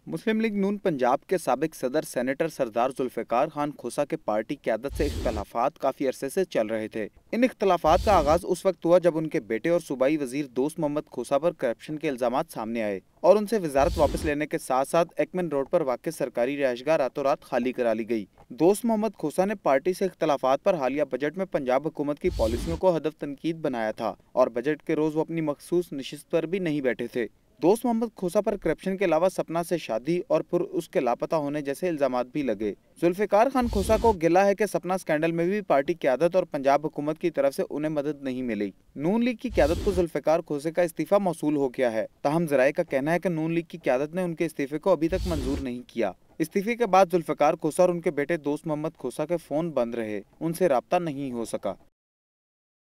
मुस्लिम league नून पंजाब के साबिक सदर सेनेटर सरदार जुल्फिकार खान खोसा के पार्टी क़यादत से इख्तलाफात काफ़ी अरसे से चल रहे थे। इन इख्तलाफात का आगाज उस वक्त हुआ जब उनके बेटे और सूबाई वजीर दोस्त मोहम्मद खोसा पर करप्शन के इल्जामात सामने आए और उनसे वजारत वापस लेने के साथ साथ एकमन रोड पर वाक़ सरकारी रिहाइशगाह रातों रात खाली करा ली गई। दोस्त मोहम्मद खोसा ने पार्टी से इख्तलाफात पर हालिया बजट में पंजाब हुकूमत की पॉलिसियों को हदफ तनकीद बनाया था और बजट के रोज़ वो अपनी मखसूस नशिस्त पर भी नहीं बैठे थे। दोस्त मोहम्मद खोसा पर करप्शन के अलावा सपना से शादी और फिर उसके लापता होने जैसे इल्जामात भी लगे। जुल्फिकार खान खोसा को गिला है कि सपना स्कैंडल में भी पार्टी क़यादत और पंजाब हुकूमत की तरफ से उन्हें मदद नहीं मिली। नून लीग की क़यादत को जुल्फिकार खोसे का इस्तीफा मौसूल हो गया है। ताहम ज़राए का कहना है कि नून लीग की क़यादत ने उनके इस्तीफे को अभी तक मंजूर नहीं किया। इस्तीफे के बाद जुल्फिकार खोसा और उनके बेटे दोस्त मोहम्मद खोसा के फ़ोन बंद रहे, उनसे राब्ता नहीं हो सका।